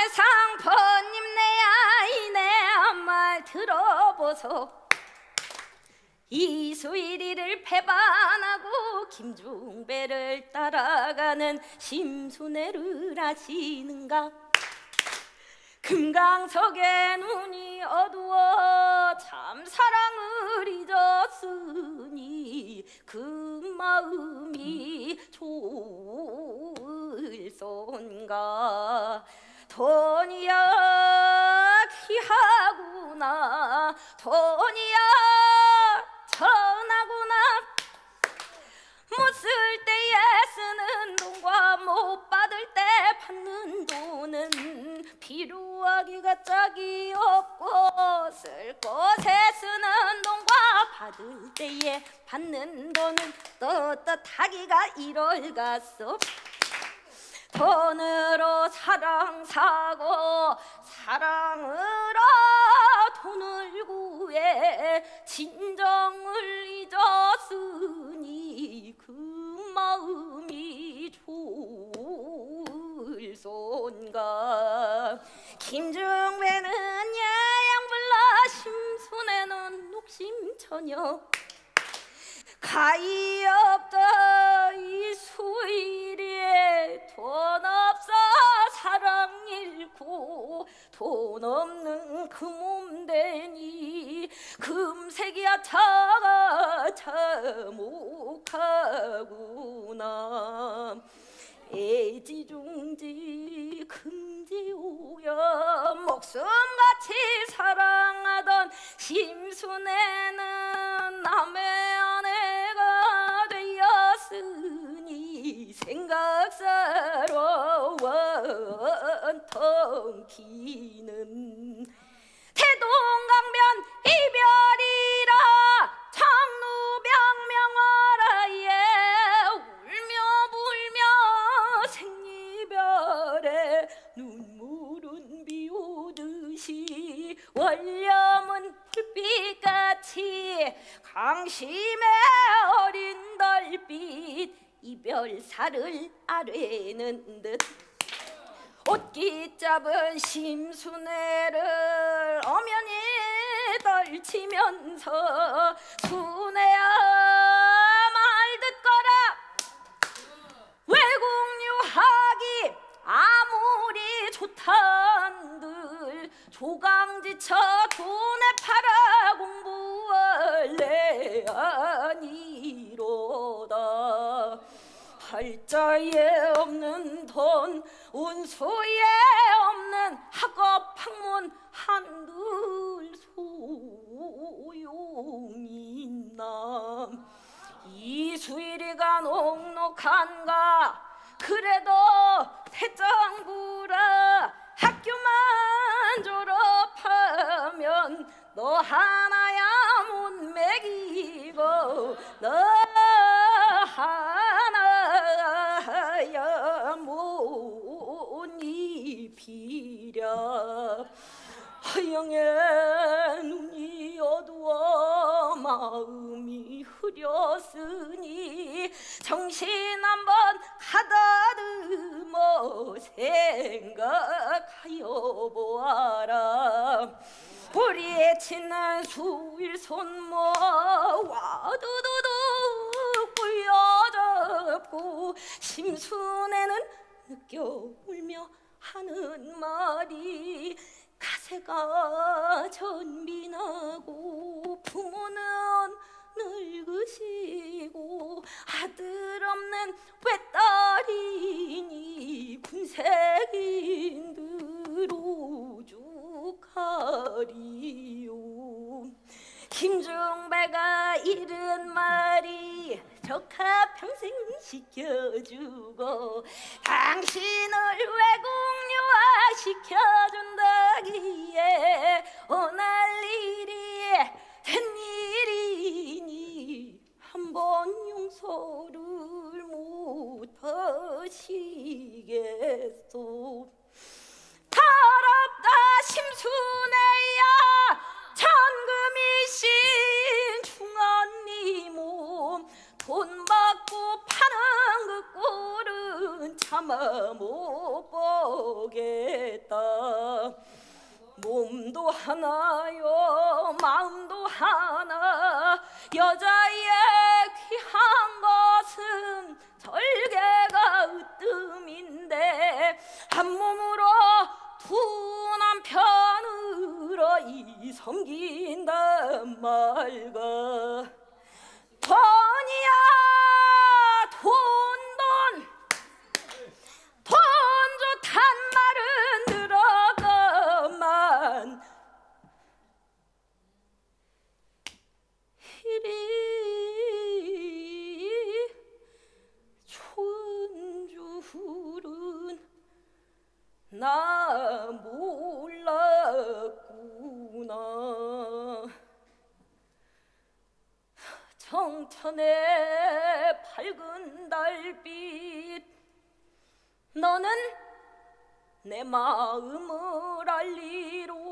상포님 내 아이 내 말 들어보소. 이수일이를 배반하고 김중배를 따라가는 심순애를 아시는가? 금강석의 눈이 어두워 참 사랑을 잊었으니 그 마음이 좋을손가. 돈이야 귀하구나, 돈이야 천하구나. 못 쓸 때에 쓰는 돈과 못 받을 때 받는 돈은 필요하기가 짝이 없고, 쓸 곳에 쓰는 돈과 받을 때에 받는 돈은 떳떳하기가 이럴갔소. 돈으로 사랑 사고 사랑으로 돈을 구해 진정을 잊었으니 그 마음이 좋을손가. 김중배는 예양불나 심순애는 녹심처녀. 가히 없다 이수일이에 돈 없어 사랑 잃고 돈 없는 그 몸되니 금색이야 차가 참혹하구나. 애지중지 금지오야 목숨같이 사랑하던 심순애는 남의 아내가 되었으니 생각사로 원통 기는 태동강변 이별이라 청루병명하라에 울며 불며 생이별에 눈물은 비오듯이 원념은 불빛같이 강심의 어린 달빛 이별사를 아뢰는 듯 옷깃 잡은 심순애를 엄연히 떨치면서 순애야 말 듣거라. 외국유학이 아무리 좋단들 조강지쳐 돈에 팔아 공부할래 아니로다. 팔자에 없는 돈 운수에 없는 학업 학문 한들 소용이 있나. 이수일이가 녹록한가. 그래도 태장부라 학교만 졸업하면 너 하나야 못 먹이고 너 하나야 못 입히랴. 허영의 눈이 어두워 마음이 흐렸으니 정신 한번 가다듬어 생각하여 보아라. 뿌리에 치는 수일손모 와두두두 꿀려잡고 심순애는 느껴 울며 하는 말이 가세가 전빈하고 부모는 늙으시고 아들 없는 외딸이니 군색인들 오죽하리요. 김중배가 잃은 말이 조카 평생 시켜주고 당신을 외국 유학시켜준다기에 오날 일이 된 일이니 한번 용서를 못하시겠소. 더럽다 심순애야 천금이신 중언니 몸 돈 받고 파는 그 꼴은 차마 못 보겠다. 하나요 마음도 하나 여자의 귀한 것은 절개가 으뜸인데 한 몸으로 두 남편으로 이 섬긴단 말가 돈이야 돈 좋단 말은 들어가만 이리 좋은 줄은 나 몰랐구나. 정천의 밝은 달빛 너는 내 마음을 알리로